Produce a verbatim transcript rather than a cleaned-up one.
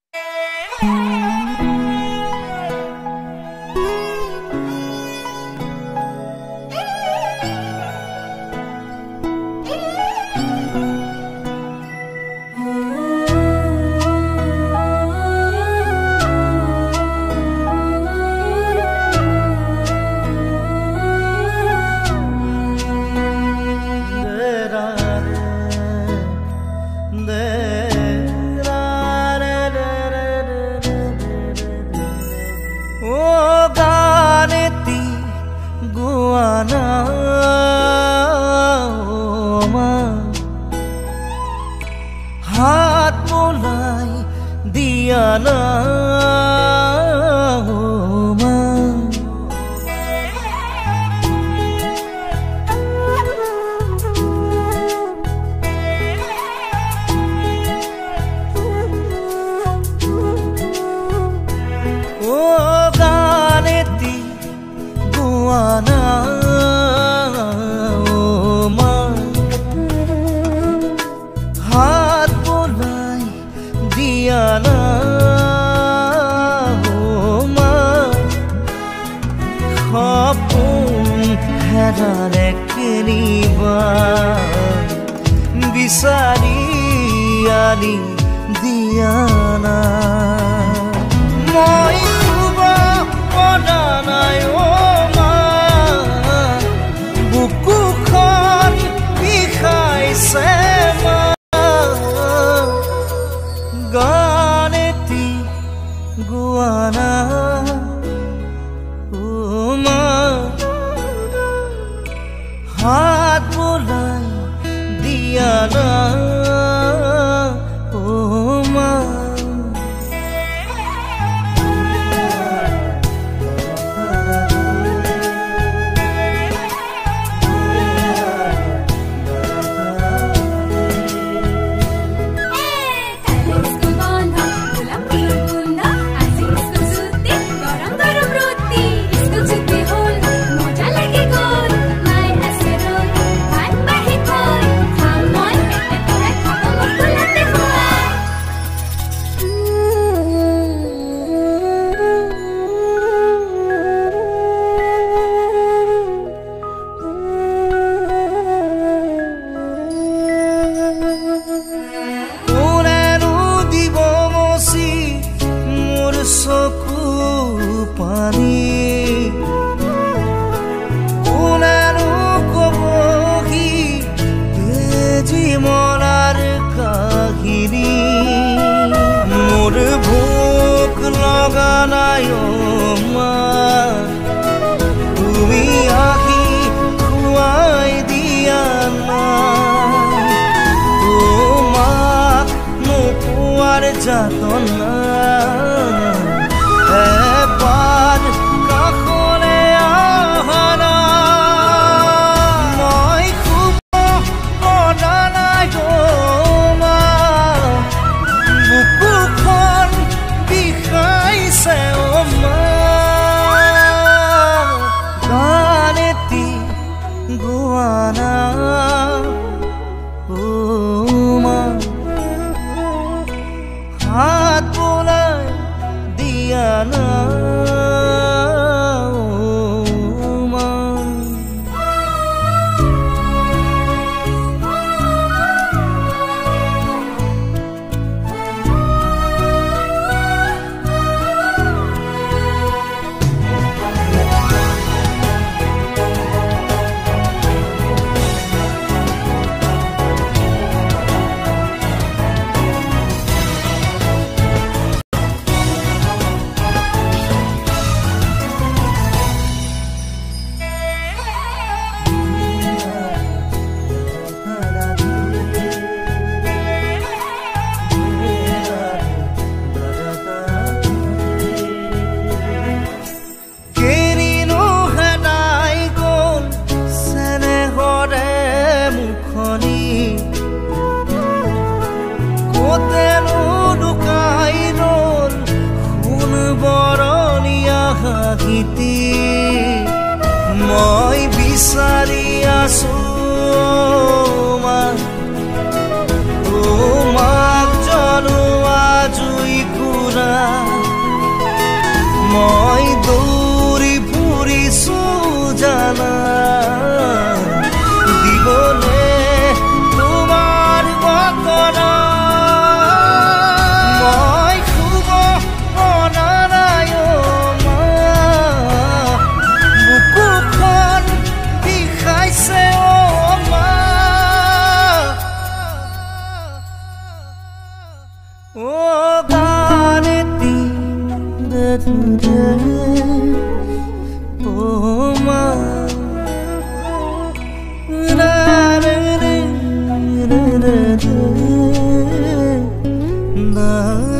हात मोलाई दिया ना हो माँ ओ गाने ती गुआना ओ माँ हात बोलाई दिया ना हो माँ खपुन हेराले केनिबा बिसारी आली दिया ना মই শুব পৰা নাই অ মা বুকুখন বিষাইছে মা গান এটি গোৱা না অ মা হাত বোলাই দিয়া না অ মা চকু পানী কোনেনো কবহি তেজি মনাৰ কাহিনী মোৰ ভোক লগা নাই অ মা তুমি আহি খুৱাই দিয়া না তোমাক নোপোৱাৰ যাতনা এবাৰ কাষলে আহা মই শুব পৰা নাই অ মা বুকুখন বিষাইছে অ মা গান এটি গোৱা না অ মা হাত বোলাই দিয়া না Oh, Gareti, the today, oh, my, na, na, na, na, na, na.